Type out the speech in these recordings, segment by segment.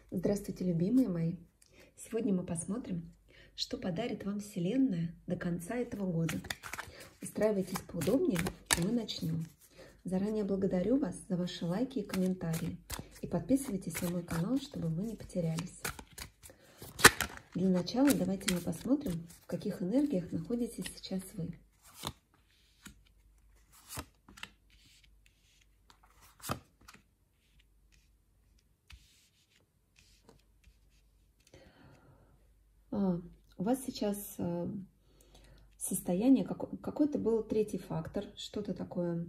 Здравствуйте, любимые мои! Сегодня мы посмотрим, что подарит вам Вселенная до конца этого года. Устраивайтесь поудобнее, и мы начнем. Заранее благодарю вас за ваши лайки и комментарии. И подписывайтесь на мой канал, чтобы мы не потерялись. Для начала давайте мы посмотрим, в каких энергиях находитесь сейчас вы. У вас сейчас состояние, какой-то был третий фактор, что-то такое,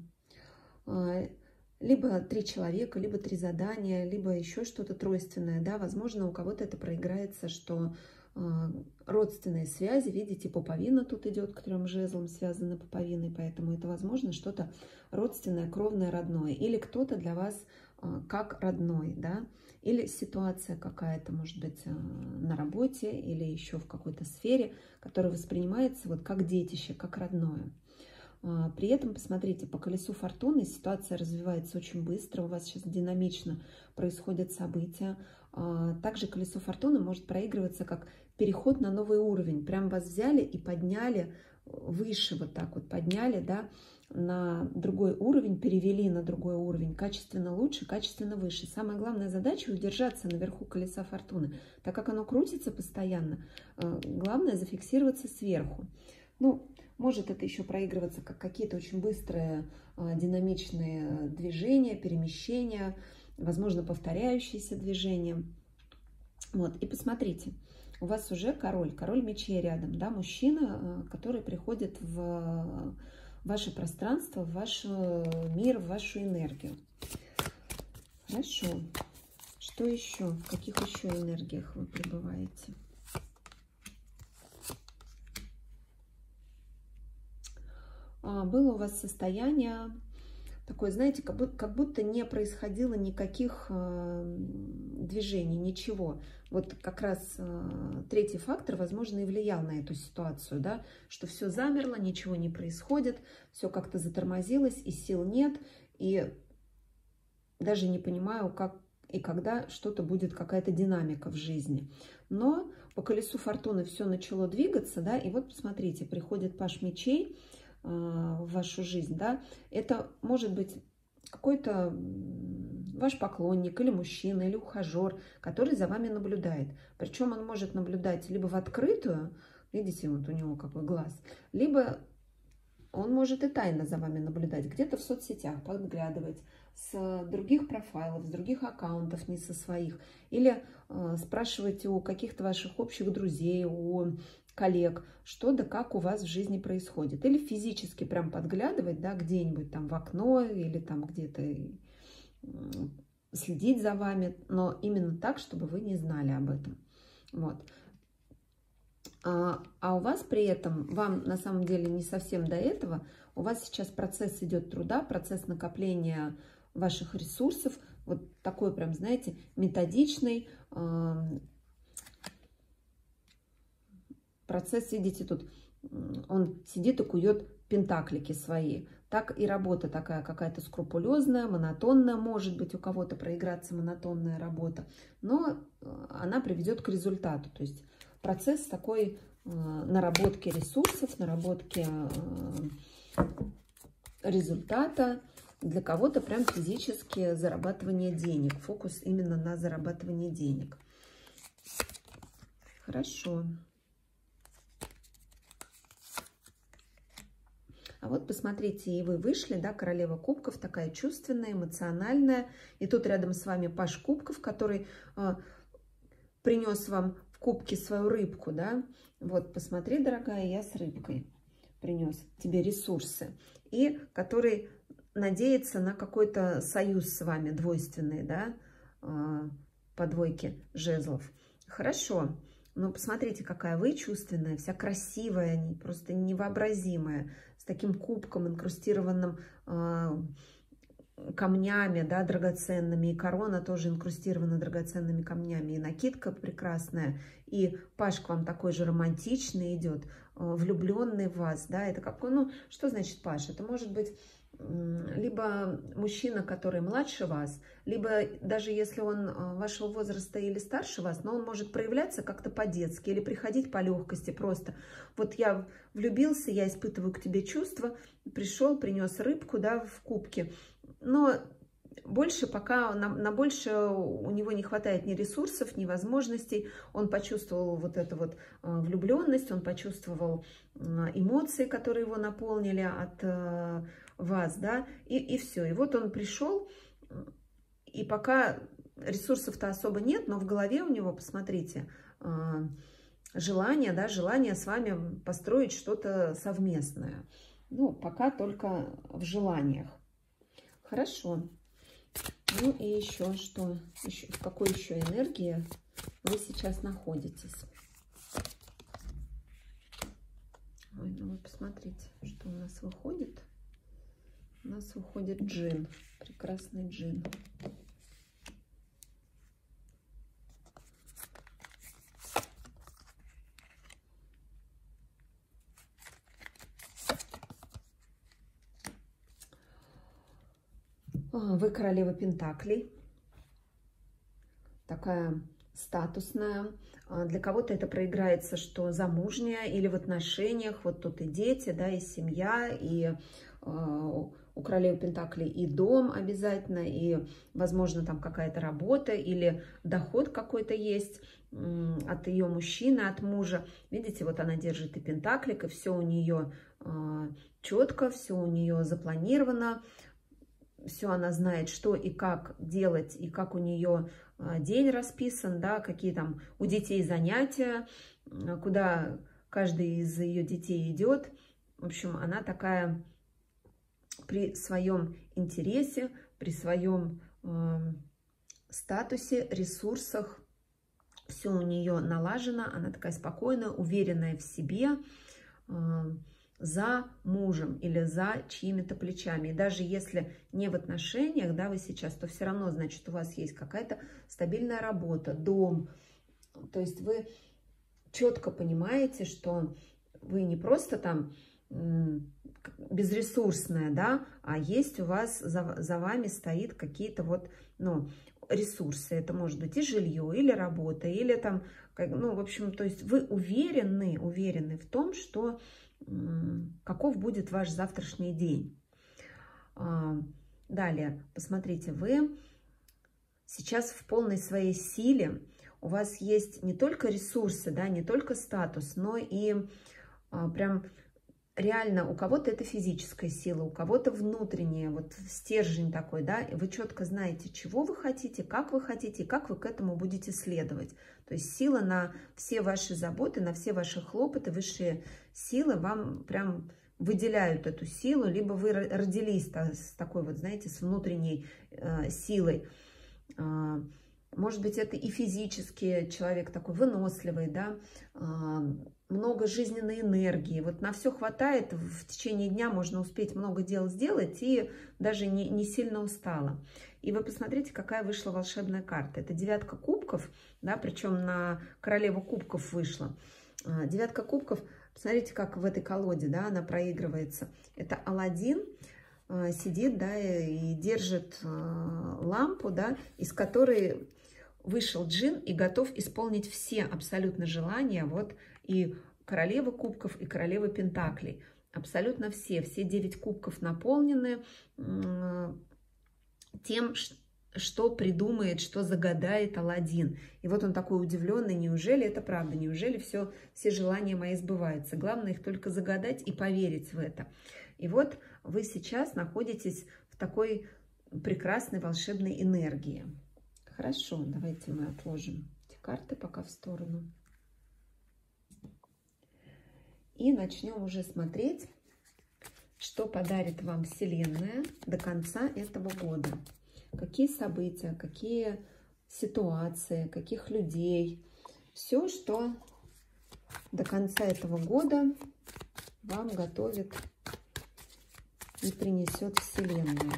либо 3 человека, либо 3 задания, либо еще что-то тройственное, да, возможно, у кого-то это проиграется, что родственные связи, видите, пуповина тут идет, к 3 жезлам связана пуповиной, поэтому это, возможно, что-то родственное, кровное, родное, или кто-то для вас как родной, да, или ситуация какая-то, может быть, на работе или еще в какой-то сфере, которая воспринимается вот как детище, как родное. При этом, посмотрите, по колесу фортуны ситуация развивается очень быстро, у вас сейчас динамично происходят события. Также колесо фортуны может проигрываться как переход на новый уровень. Прям вас взяли и подняли выше, вот так вот подняли, да, на другой уровень, перевели на другой уровень, качественно лучше, качественно выше. Самая главная задача — удержаться наверху колеса фортуны. Так как оно крутится постоянно, главное зафиксироваться сверху. Ну, может это еще проигрываться как какие-то очень быстрые, динамичные движения, перемещения, возможно, повторяющиеся движения. Вот, и посмотрите, у вас уже король мечей рядом, да, мужчина, который приходит в ваше пространство, в ваш мир, в вашу энергию. Хорошо. Что еще? В каких еще энергиях вы пребываете? Было у вас состояние такое, знаете, как будто не происходило никаких движений, ничего. Вот как раз третий фактор, возможно, и влиял на эту ситуацию, да, что все замерло, ничего не происходит, все как-то затормозилось, и сил нет, и даже не понимаю, как и когда что-то будет, какая-то динамика в жизни. Но по колесу фортуны все начало двигаться, да, и вот посмотрите, приходит паж мечей в вашу жизнь, да, это может быть какой-то ваш поклонник или мужчина, или ухажер, который за вами наблюдает. Причем он может наблюдать либо в открытую, видите, вот у него какой глаз, либо он может и тайно за вами наблюдать, где-то в соцсетях, подглядывать, с других профайлов, с других аккаунтов, не со своих. Или спрашивать у каких-то ваших общих друзей, у коллег, что да как у вас в жизни происходит. Или физически прям подглядывать, да, где-нибудь там в окно или там где-то следить за вами, но именно так, чтобы вы не знали об этом. Вот. А у вас при этом, вам на самом деле не совсем до этого, у вас сейчас процесс идет труда, процесс накопления ваших ресурсов, вот такой прям, знаете, методичный процесс, видите, тут он сидит и кует пентаклики свои. Так и работа такая какая-то скрупулезная, монотонная, может быть, у кого-то проиграться монотонная работа, но она приведет к результату. То есть процесс такой наработки ресурсов, наработки результата, для кого-то прям физически зарабатывание денег, фокус именно на зарабатывание денег. Хорошо. А вот посмотрите, и вы вышли, да, королева кубков, такая чувственная, эмоциональная. И тут рядом с вами паж кубков, который принес вам в кубке свою рыбку, да. Вот, посмотри, дорогая, я с рыбкой принес тебе ресурсы. И который надеется на какой-то союз с вами, двойственный, да, по двойке жезлов. Хорошо. Но посмотрите, какая вы чувственная, вся красивая, просто невообразимая, с таким кубком, инкрустированным камнями, да, драгоценными, и корона тоже инкрустирована драгоценными камнями, и накидка прекрасная, и паж к вам такой же романтичный идет, влюбленный в вас, да, это какой, ну, что значит паж? Это может быть либо мужчина, который младше вас, либо даже если он вашего возраста или старше вас, но он может проявляться как-то по-детски или приходить по легкости просто. Вот я влюбился, я испытываю к тебе чувства, пришел, принес рыбку, да, в кубке, но больше пока, на больше у него не хватает ни ресурсов, ни возможностей. Он почувствовал вот эту вот влюбленность, он почувствовал эмоции, которые его наполнили от вас, да, и все. И вот он пришел, и пока ресурсов-то особо нет, но в голове у него, посмотрите, желание, да, желание с вами построить что-то совместное. Ну, пока только в желаниях. Хорошо. Ну и еще что? В какой еще энергии вы сейчас находитесь? Ой, ну вы посмотрите, что у нас выходит. У нас выходит джин. Прекрасный джин. Вы королева пентаклей, такая статусная. Для кого-то это проиграется, что замужняя или в отношениях. Вот тут и дети, да, и семья, и у королевы пентаклей и дом обязательно, и, возможно, там какая-то работа или доход какой-то есть от ее мужчины, от мужа. Видите, вот она держит и пентаклик, и все у нее четко, все у нее запланировано. Все она знает, что и как делать, и как у нее день расписан, да, какие там у детей занятия, куда каждый из ее детей идет. В общем, она такая при своем интересе, при своем статусе, ресурсах, все у нее налажено, она такая спокойная, уверенная в себе, за мужем или за чьими-то плечами. И даже если не в отношениях, да, вы сейчас, то все равно, значит, у вас есть какая-то стабильная работа, дом. То есть вы четко понимаете, что вы не просто там безресурсная, да, а есть у вас, за вами стоит какие-то вот, ну, ресурсы. Это может быть и жилье, или работа, или там, ну, в общем, то есть вы уверены в том, что каков будет ваш завтрашний день. Далее, посмотрите, вы сейчас в полной своей силе, у вас есть не только ресурсы, да, не только статус, но и прям реально у кого-то это физическая сила, у кого-то внутренняя, вот стержень такой, да, и вы четко знаете, чего вы хотите, и как вы к этому будете следовать. То есть сила на все ваши заботы, на все ваши хлопоты, высшие силы вам прям выделяют эту силу, либо вы родились с такой вот, знаете, с внутренней силой. Может быть, это и физически человек такой выносливый, да, много жизненной энергии. Вот на все хватает, в течение дня можно успеть много дел сделать и даже не сильно устала. И вы посмотрите, какая вышла волшебная карта. Это девятка кубков, да, причем на королеву кубков вышла. Девятка кубков, посмотрите, как в этой колоде, да, она проигрывается. Это Аладдин сидит, да, и держит лампу, да, из которой вышел джин и готов исполнить все абсолютно желания, вот, и королевы кубков, и королевы пентаклей. Абсолютно все 9 кубков наполнены тем, что придумает, что загадает Аладдин. И вот он такой удивленный, неужели это правда, неужели все желания мои сбываются. Главное их только загадать и поверить в это. И вот вы сейчас находитесь в такой прекрасной волшебной энергии. Хорошо, давайте мы отложим эти карты пока в сторону. И начнем уже смотреть, что подарит вам Вселенная до конца этого года. Какие события, какие ситуации, каких людей. Все, что до конца этого года вам готовит и принесет Вселенная.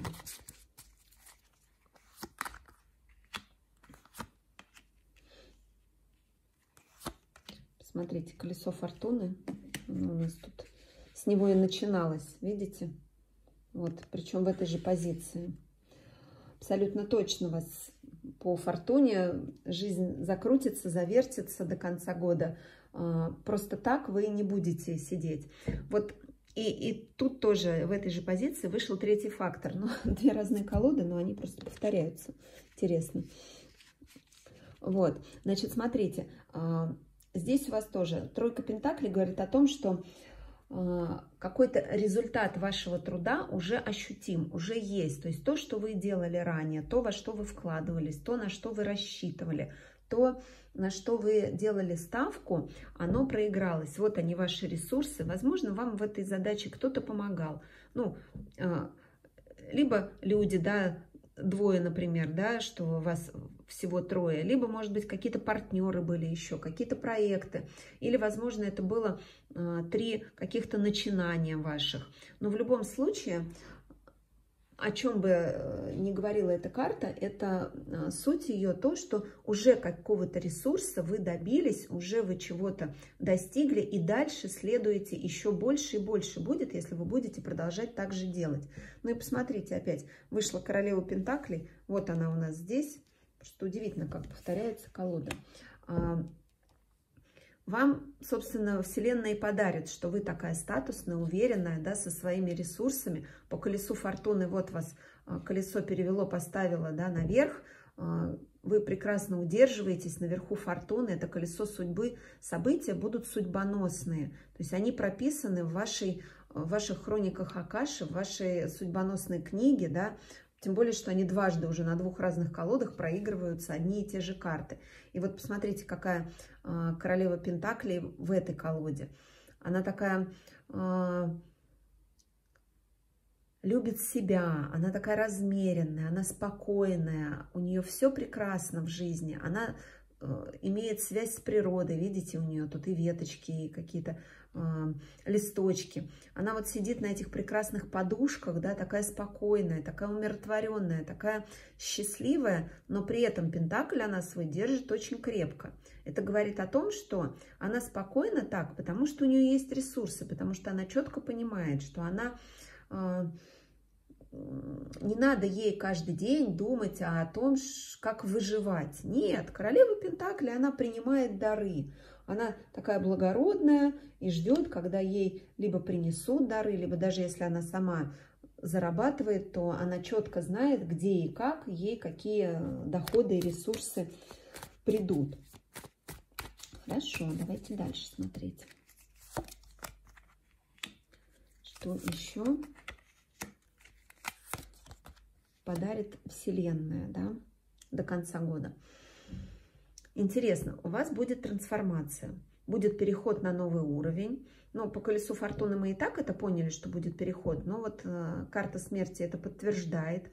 Смотрите, колесо фортуны. У нас тут с него и начиналось, видите? Вот, причем в этой же позиции. Абсолютно точно вас по фортуне жизнь закрутится, завертится до конца года. Просто так вы не будете сидеть. Вот и тут тоже в этой же позиции вышел третий фактор. Ну, две разные колоды, но они просто повторяются. Интересно. Вот, значит, смотрите, здесь у вас тоже тройка пентаклей говорит о том, что какой-то результат вашего труда уже ощутим, уже есть. То есть то, что вы делали ранее, то, во что вы вкладывались, то, на что вы рассчитывали, то, на что вы делали ставку, оно проигралось. Вот они, ваши ресурсы. Возможно, вам в этой задаче кто-то помогал. Ну, либо люди, да, двое, например, да, что у вас всего трое, либо, может быть, какие-то партнеры были еще, какие-то проекты, или, возможно, это было 3 каких-то начинания ваших. Но в любом случае, о чем бы ни говорила эта карта, это суть ее то, что уже какого-то ресурса вы добились, уже вы чего-то достигли, и дальше следуете еще больше и больше будет, если вы будете продолжать так же делать. Ну и посмотрите, опять вышла королева пентаклей, вот она у нас здесь, что удивительно, как повторяется колода. Вам, собственно, Вселенная и подарит, что вы такая статусная, уверенная, да, со своими ресурсами. По колесу фортуны вот вас колесо перевело, поставило, да, наверх. Вы прекрасно удерживаетесь наверху фортуны. Это колесо судьбы. События будут судьбоносные. То есть они прописаны в ваших хрониках Акаши, в вашей судьбоносной книге, да. Тем более, что они дважды уже на 2 разных колодах проигрываются одни и те же карты. И вот посмотрите, какая королева пентаклей в этой колоде. Она такая любит себя, она такая размеренная, она спокойная, у нее все прекрасно в жизни. Она имеет связь с природой, видите, у нее тут и веточки, и какие-то листочки. Она вот сидит на этих прекрасных подушках, да, такая спокойная, такая умиротворенная, такая счастливая, но при этом пентакль она свой держит очень крепко. Это говорит о том, что она спокойна так, потому что у нее есть ресурсы, потому что она четко понимает, что она... Не надо ей каждый день думать о том, как выживать. Нет, королева пентаклей, она принимает дары. Она такая благородная и ждет, когда ей либо принесут дары, либо даже если она сама зарабатывает, то она четко знает, где и как ей какие доходы и ресурсы придут. Хорошо, давайте дальше смотреть. Что еще подарит Вселенная, да, до конца года? Интересно, у вас будет трансформация, будет переход на новый уровень. Ну, по колесу фортуны мы и так это поняли, что будет переход, но вот карта смерти это подтверждает.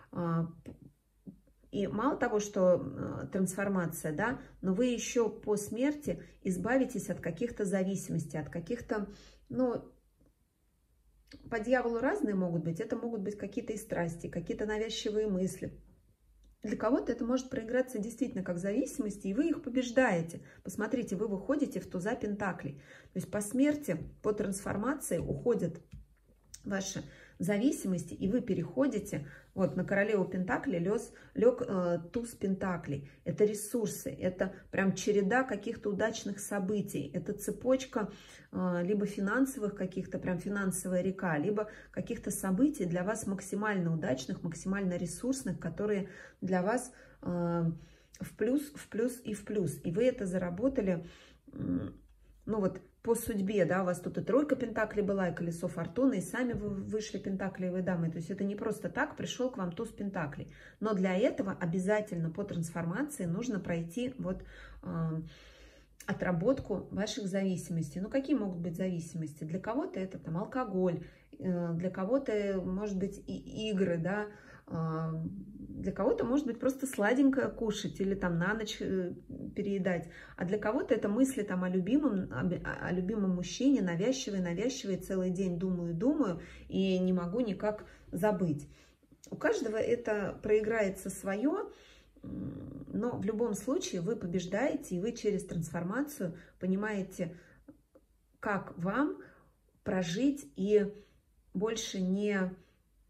И мало того, что трансформация, да, но вы еще по смерти избавитесь от каких-то зависимостей, от каких-то, ну, по дьяволу разные могут быть. Это могут быть какие-то и страсти, какие-то навязчивые мысли. Для кого-то это может проиграться действительно как зависимости, и вы их побеждаете. Посмотрите, вы выходите в туза пентаклей. То есть по смерти, по трансформации уходят ваши зависимости, и вы переходите, вот на королеву пентаклей лег туз пентаклей. Это ресурсы, это прям череда каких-то удачных событий, это цепочка либо финансовых каких-то, прям финансовая река, либо каких-то событий для вас максимально удачных, максимально ресурсных, которые для вас в плюс, в плюс и в плюс. И вы это заработали, ну вот, по судьбе, да, у вас тут и тройка пентаклей была, и колесо фортуны, и сами вы вышли пентаклевые дамы. То есть это не просто так пришел к вам туз пентаклей. Но для этого обязательно по трансформации нужно пройти вот отработку ваших зависимостей. Ну, какие могут быть зависимости? Для кого-то это там алкоголь, для кого-то, может быть, и игры, да, для кого-то может быть просто сладенькое кушать или там на ночь переедать, а для кого-то это мысли там о любимом мужчине, навязчивые, целый день думаю и не могу никак забыть. У каждого это проиграется свое, но в любом случае вы побеждаете, и вы через трансформацию понимаете, как вам прожить и больше не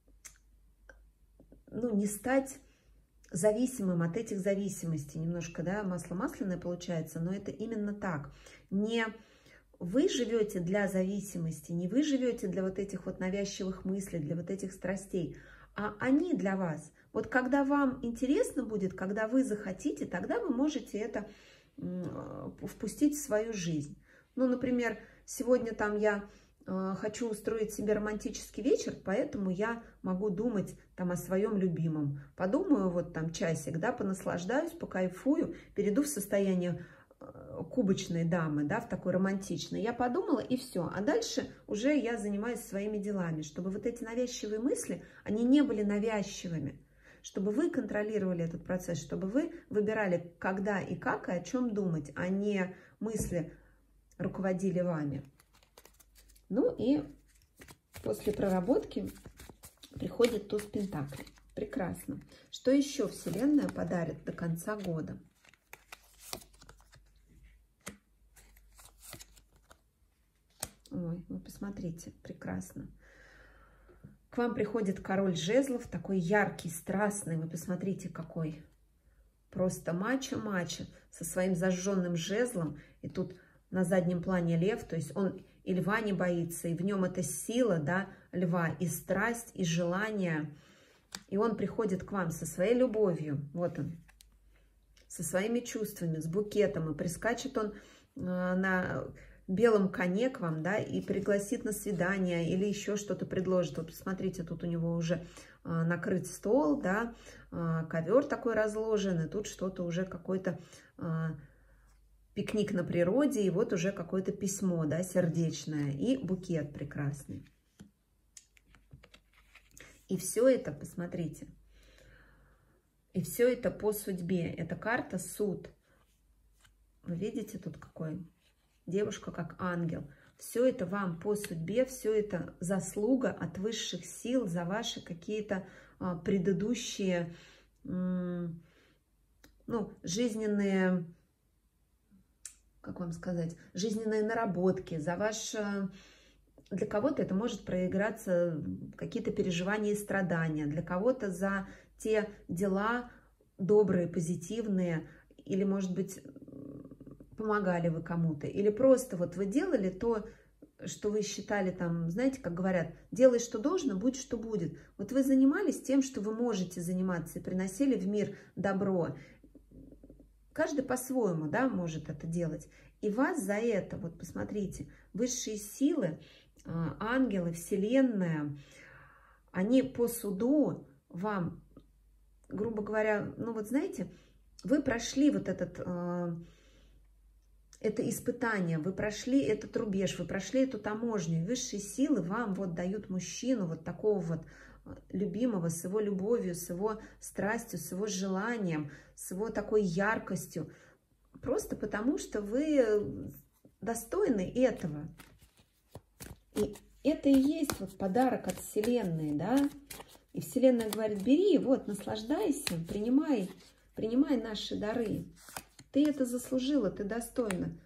ну, не стать зависимым от этих зависимостей. Немножко, да, масло масляное получается, но это именно так. Не вы живете для зависимости, не вы живете для вот этих вот навязчивых мыслей, для вот этих страстей, а они для вас. Вот когда вам интересно будет, когда вы захотите, тогда вы можете это впустить в свою жизнь. Ну, например, сегодня там я хочу устроить себе романтический вечер, поэтому я могу думать там о своем любимом. Подумаю вот там часик, да, понаслаждаюсь, покайфую, перейду в состояние кубочной дамы, да, в такой романтичной. Я подумала, и все. А дальше уже я занимаюсь своими делами, чтобы вот эти навязчивые мысли, они не были навязчивыми, чтобы вы контролировали этот процесс, чтобы вы выбирали, когда и как, и о чем думать, а не мысли руководили вами. Ну и после проработки приходит туз пентаклей. Прекрасно. Что еще Вселенная подарит до конца года? Ой, вы посмотрите, прекрасно. К вам приходит король жезлов, такой яркий, страстный. Вы посмотрите, какой. Просто мачо-мачо со своим зажженным жезлом. И тут на заднем плане лев, то есть он и льва не боится, и в нем эта сила, да, льва, и страсть, и желание. И он приходит к вам со своей любовью, вот он, со своими чувствами, с букетом, и прискачет он на белом коне к вам, да, и пригласит на свидание, или еще что-то предложит. Вот посмотрите, тут у него уже накрыт стол, да, ковер такой разложен, и тут что-то уже какой-то пикник на природе, и вот уже какое-то письмо, да, сердечное, и букет прекрасный. И все это, посмотрите, и все это по судьбе. Это карта суд. Вы видите тут какой? Девушка как ангел. Все это вам по судьбе, все это заслуга от высших сил за ваши какие-то предыдущие, ну, жизненные, как вам сказать, жизненные наработки, за ваш... Для кого-то это может проиграться какие-то переживания и страдания, для кого-то за те дела добрые, позитивные, или, может быть, помогали вы кому-то, или просто вот вы делали то, что вы считали там, знаете, как говорят, делай, что должно, будь, что будет. Вот вы занимались тем, что вы можете заниматься, и приносили в мир добро. Каждый по-своему, да, может это делать. И вас за это, вот посмотрите, высшие силы, ангелы, вселенная, они по суду вам, грубо говоря, ну вот знаете, вы прошли вот это испытание, вы прошли этот рубеж, вы прошли эту таможню. И высшие силы вам вот дают мужчину вот такого вот любимого, с его любовью, с его страстью, с его желанием, с его такой яркостью. Просто потому, что вы достойны этого. И это и есть вот подарок от Вселенной, да. И Вселенная говорит, бери, вот, наслаждайся, принимай наши дары. Ты это заслужила, ты достойна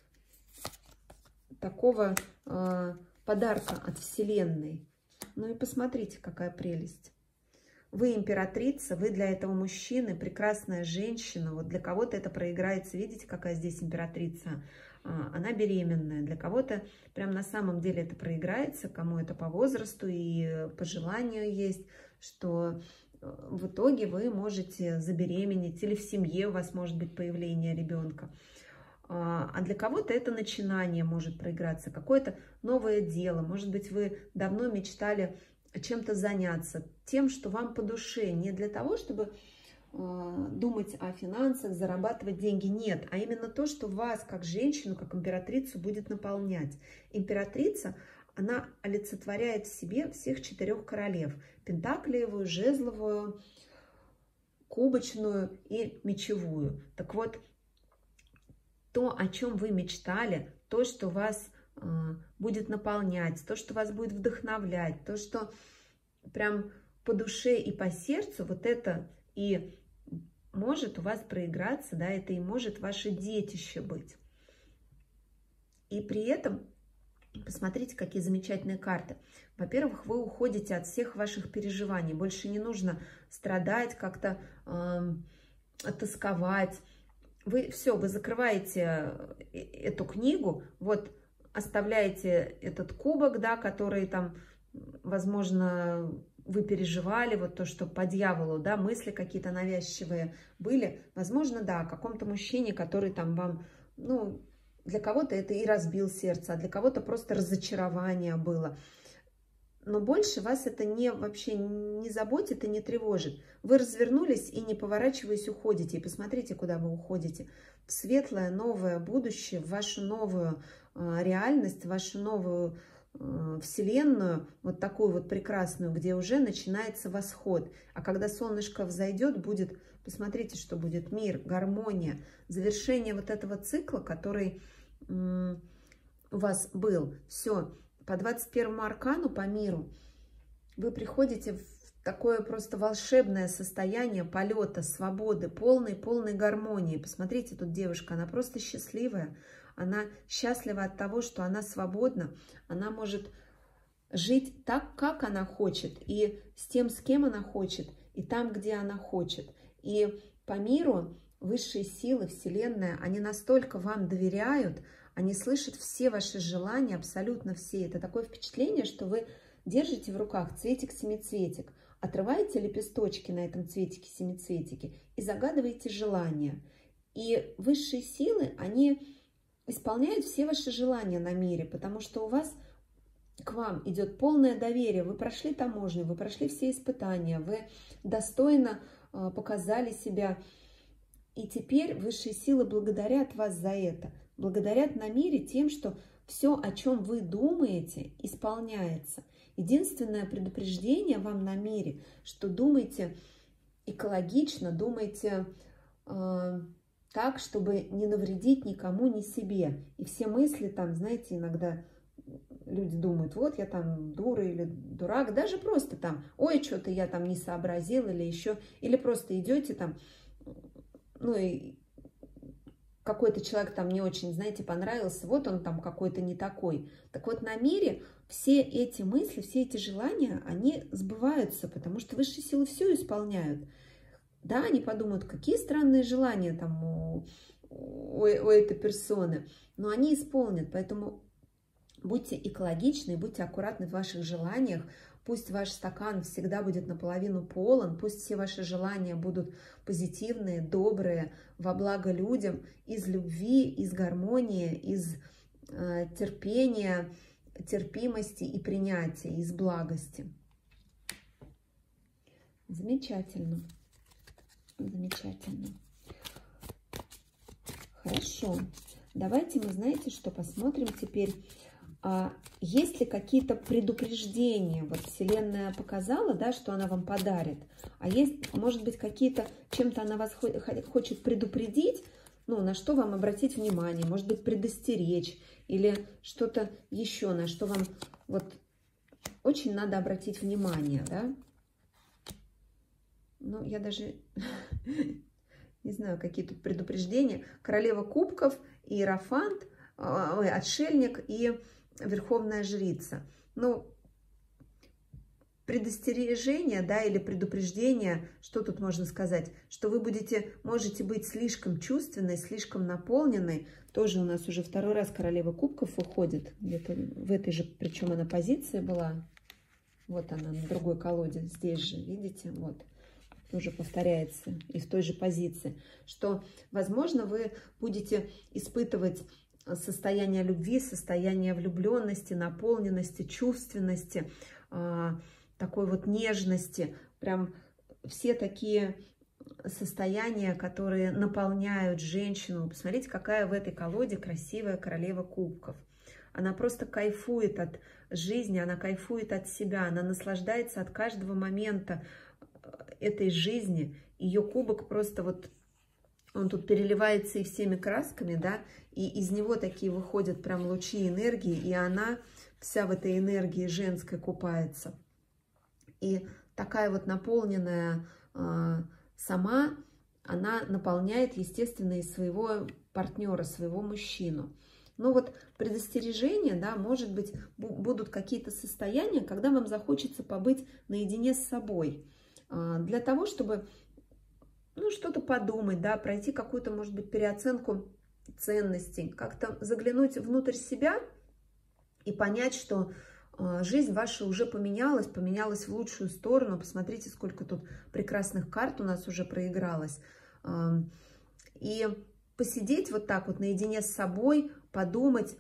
такого подарка от Вселенной. Ну и посмотрите, какая прелесть. Вы императрица, вы для этого мужчины прекрасная женщина. Вот для кого-то это проиграется. Видите, какая здесь императрица? Она беременная. Для кого-то прям на самом деле это проиграется, кому это по возрасту и по желанию есть, что в итоге вы можете забеременеть, или в семье у вас может быть появление ребенка. А для кого-то это начинание может проиграться, какое-то новое дело. Может быть, вы давно мечтали чем-то заняться, тем, что вам по душе. Не для того, чтобы думать о финансах, зарабатывать деньги. Нет, а именно то, что вас, как женщину, как императрицу, будет наполнять. Императрица, она олицетворяет в себе всех 4 королев. Пентаклевую, жезловую, кубочную и мечевую. Так вот, то, о чем вы мечтали, то, что вас будет наполнять, то, что вас будет вдохновлять, то, что прям по душе и по сердцу, вот это и может у вас проиграться, да, это и может ваше детище быть. И при этом Посмотрите, какие замечательные карты. Во-первых, вы уходите от всех ваших переживаний. Больше не нужно страдать, как-то тосковать. Вы закрываете эту книгу, вот оставляете этот кубок, да, который там, возможно, вы переживали, вот то, что по дьяволу, да, мысли какие-то навязчивые были. Возможно, да, о каком-то мужчине, который там вам, ну, для кого-то это и разбил сердце, а для кого-то просто разочарование было. Но больше вас это вообще не заботит и не тревожит. Вы развернулись и, не поворачиваясь, уходите. И посмотрите, куда вы уходите. В светлое, новое будущее, в вашу новую реальность, в вашу новую вселенную, вот такую вот прекрасную, где уже начинается восход. А когда солнышко взойдет, будет, посмотрите, что будет: мир, гармония, завершение вот этого цикла, который у вас был. Все. По 21-му аркану, по миру, вы приходите в такое просто волшебное состояние полета, свободы, полной гармонии. Посмотрите, тут девушка, она просто счастливая. Она счастлива от того, что она свободна. Она может жить так, как она хочет, и с тем, с кем она хочет, и там, где она хочет. И по миру высшие силы, Вселенная, они настолько вам доверяют, они слышат все ваши желания, абсолютно все. Это такое впечатление, что вы держите в руках цветик-семицветик, отрываете лепесточки на этом цветике-семицветике и загадываете желания. И высшие силы, они исполняют все ваши желания на мире, потому что у вас к вам идет полное доверие. Вы прошли таможню, вы прошли все испытания, вы достойно показали себя. И теперь высшие силы благодарят вас за это. Благодарят на мире тем, что все, о чем вы думаете, исполняется. Единственное предупреждение вам на мире, что думайте экологично, думайте так, чтобы не навредить никому, ни себе. И все мысли там, знаете, иногда люди думают: вот я там дура или дурак, даже просто там: ой, что-то я там не сообразил или еще, или просто идете там, ну и какой-то человек там не очень, знаете, понравился, вот он там какой-то не такой. Так вот, на мире все эти мысли, все эти желания, они сбываются, потому что высшие силы все исполняют. Да, они подумают, какие странные желания там у этой персоны, но они исполнят. Поэтому будьте экологичны, будьте аккуратны в ваших желаниях. Пусть ваш стакан всегда будет наполовину полон, пусть все ваши желания будут позитивные, добрые, во благо людям, из любви, из гармонии, из терпения, терпимости и принятия, из благости. Замечательно. Замечательно. Хорошо. Давайте мы, знаете, что посмотрим теперь. Есть ли какие-то предупреждения? Вот Вселенная показала, да, что она вам подарит. А есть, может быть, какие-то, чем-то она вас хочет предупредить, ну, на что вам обратить внимание, может быть, предостеречь или что-то еще, на что вам вот очень надо обратить внимание, да? Ну, я даже не знаю, какие тут предупреждения. Королева кубков, иерофант, отшельник и верховная жрица. Ну, предостережение, да, или предупреждение, что тут можно сказать? Что вы можете быть слишком чувственной, слишком наполненной. Тоже у нас уже второй раз королева кубков выходит. Где-то в этой же, причем она позиция была. Вот она на другой колоде, здесь же, видите, вот. Тоже повторяется и в той же позиции, что, возможно, вы будете испытывать состояние любви, состояние влюбленности, наполненности, чувственности, такой вот нежности, прям все такие состояния, которые наполняют женщину. Посмотрите, какая в этой колоде красивая королева кубков. Она просто кайфует от жизни, она кайфует от себя, она наслаждается от каждого момента этой жизни. Ее кубок просто вот, он тут переливается и всеми красками, да, и из него такие выходят прям лучи энергии, и она вся в этой энергии женской купается. И такая вот наполненная сама, она наполняет, естественно, и своего партнера, своего мужчину. Но вот предостережение, да, может быть, будут какие-то состояния, когда вам захочется побыть наедине с собой. Для того, чтобы, ну, что-то подумать, да, пройти какую-то, может быть, переоценку ценностей, как-то заглянуть внутрь себя и понять, что жизнь ваша уже поменялась в лучшую сторону. Посмотрите, сколько тут прекрасных карт у нас уже проигралось. И посидеть вот так вот наедине с собой, подумать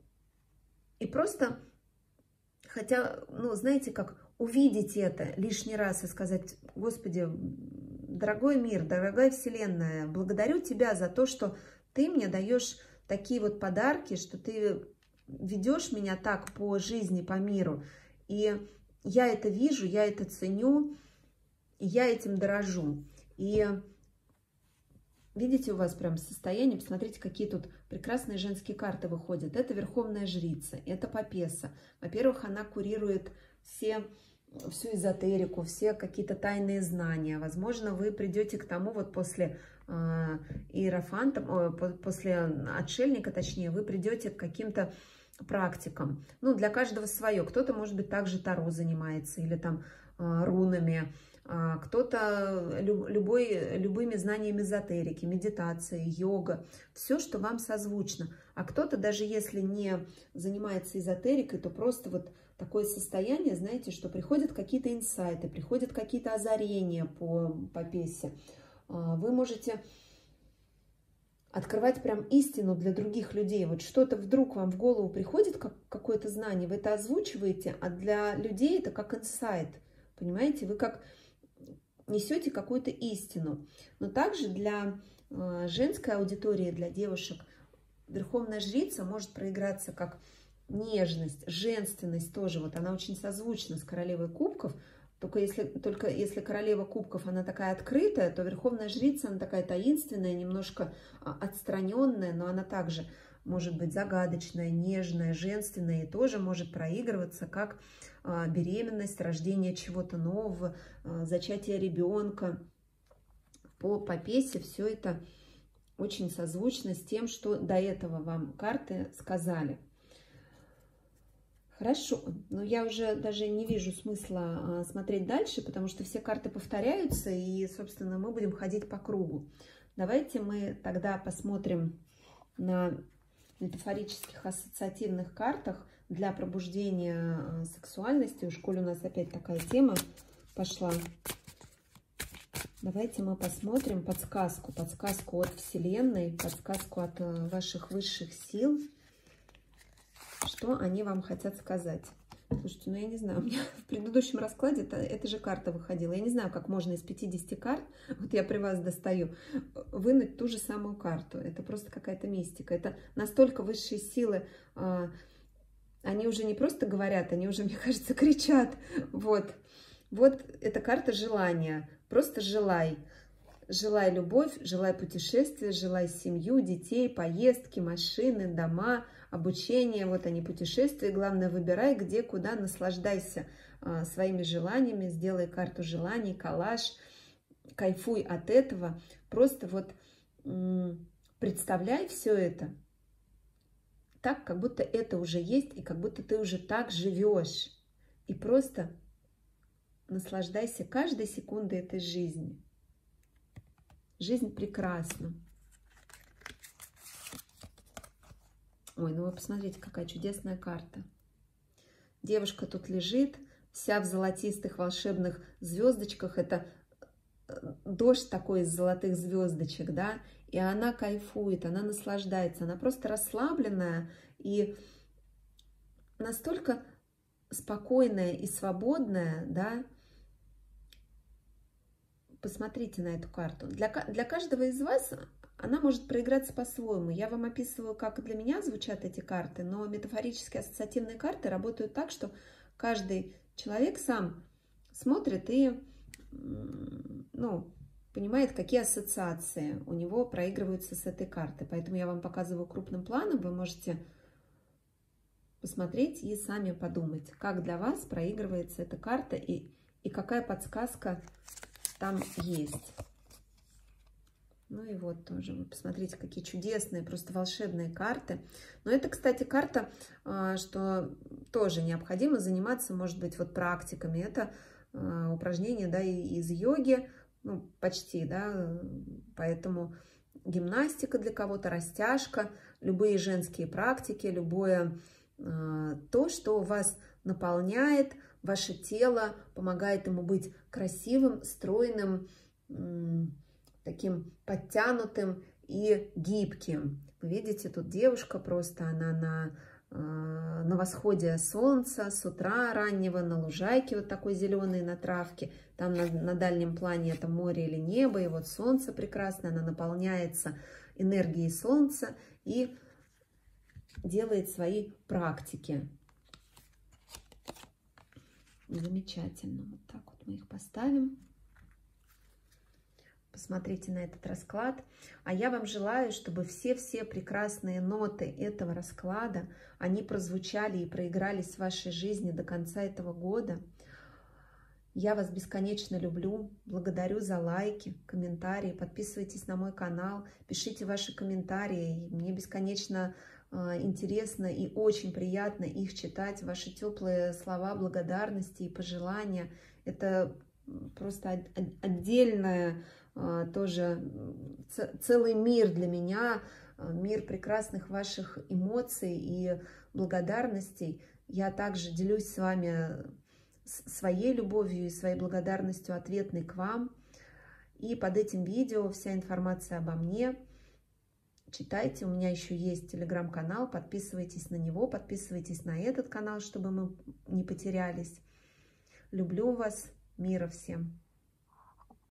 и просто, хотя, ну, знаете, как увидеть это лишний раз и сказать: Господи, дорогой мир, дорогая Вселенная, благодарю Тебя за то, что Ты мне даешь такие вот подарки, что Ты ведешь меня так по жизни, по миру. И я это вижу, я это ценю, и я этим дорожу. И видите, у вас прям состояние, посмотрите, какие тут прекрасные женские карты выходят. Это Верховная Жрица, это Папесса. Во-первых, она курирует всю эзотерику, все какие-то тайные знания. Возможно, вы придете к тому, вот после иерофанта, после отшельника, точнее, вы придете к каким-то практикам. Ну, для каждого свое. Кто-то, может быть, также Таро занимается или там рунами, кто-то любыми знаниями эзотерики, медитации, йога, все, что вам созвучно. А кто-то, даже если не занимается эзотерикой, то просто вот такое состояние, знаете, что приходят какие-то инсайты, приходят какие-то озарения по Папессе. Вы можете открывать прям истину для других людей. Вот что-то вдруг вам в голову приходит, какое-то знание, вы это озвучиваете, а для людей это как инсайт. Понимаете, вы как несете какую-то истину. Но также для женской аудитории, для девушек, Верховная Жрица может проиграться как нежность, женственность тоже. Вот она очень созвучна с Королевой Кубков. Только если Королева Кубков, она такая открытая, то Верховная Жрица, она такая таинственная, немножко отстраненная, но она также может быть загадочная, нежная, женственная и тоже может проигрываться как беременность, рождение чего-то нового, зачатие ребенка. По Папессе все это очень созвучно с тем, что до этого вам карты сказали. Хорошо, но я уже даже не вижу смысла смотреть дальше, потому что все карты повторяются, и, собственно, мы будем ходить по кругу. Давайте мы тогда посмотрим на метафорических ассоциативных картах для пробуждения сексуальности. Уж коль у нас опять такая тема пошла. Давайте мы посмотрим подсказку от Вселенной, подсказку от ваших высших сил. Что они вам хотят сказать? Слушайте, ну я не знаю, у меня в предыдущем раскладе эта же карта выходила. Я не знаю, как можно из 50 карт, вот я при вас достаю, вынуть ту же самую карту. Это просто какая-то мистика. Это настолько высшие силы, они уже не просто говорят, они уже, мне кажется, кричат. Вот эта карта желания. Просто желай. Желай любовь, желай путешествия, желай семью, детей, поездки, машины, дома, обучение. Вот они, путешествия. Главное, выбирай, где, куда, наслаждайся своими желаниями, сделай карту желаний, коллаж, кайфуй от этого. Просто вот представляй все это так, как будто это уже есть, и как будто ты уже так живешь. И просто наслаждайся каждой секундой этой жизни. Жизнь прекрасна. Ой, ну вы посмотрите, какая чудесная карта. Девушка тут лежит, вся в золотистых волшебных звездочках. Это дождь такой из золотых звездочек, да. И она кайфует, она наслаждается. Она просто расслабленная и настолько спокойная и свободная, да. Посмотрите на эту карту. Для каждого из вас она может проиграться по-своему. Я вам описываю, как для меня звучат эти карты, но метафорические ассоциативные карты работают так, что каждый человек сам смотрит и понимает, какие ассоциации у него проигрываются с этой картой. Поэтому я вам показываю крупным планом. Вы можете посмотреть и сами подумать, как для вас проигрывается эта карта и какая подсказка там есть. Ну и вот тоже, вы посмотрите, какие чудесные, просто волшебные карты. Но это, кстати, карта, что тоже необходимо заниматься, может быть, вот практиками. Это упражнение, да, из йоги, ну, почти, да, поэтому гимнастика для кого-то, растяжка, любые женские практики, любое то, что вас наполняет, ваше тело, помогает ему быть красивым, стройным, таким подтянутым и гибким. Вы видите, тут девушка просто, она на восходе солнца, с утра раннего, на лужайке вот такой зеленой, на травке. Там на дальнем плане это море или небо, и вот солнце прекрасное, она наполняется энергией солнца и делает свои практики. Замечательно. Вот так вот мы их поставим. Посмотрите на этот расклад. А я вам желаю, чтобы все-все прекрасные ноты этого расклада, они прозвучали и проигрались в вашей жизни до конца этого года. Я вас бесконечно люблю. Благодарю за лайки, комментарии. Подписывайтесь на мой канал, пишите ваши комментарии. Мне бесконечно интересно и очень приятно их читать. Ваши теплые слова благодарности и пожелания. Это просто отдельное тоже целый мир для меня, мир прекрасных ваших эмоций и благодарностей. Я также делюсь с вами своей любовью и своей благодарностью ответной к вам. И под этим видео вся информация обо мне. Читайте, у меня еще есть телеграм-канал, подписывайтесь на него, подписывайтесь на этот канал, чтобы мы не потерялись. Люблю вас, мира всем!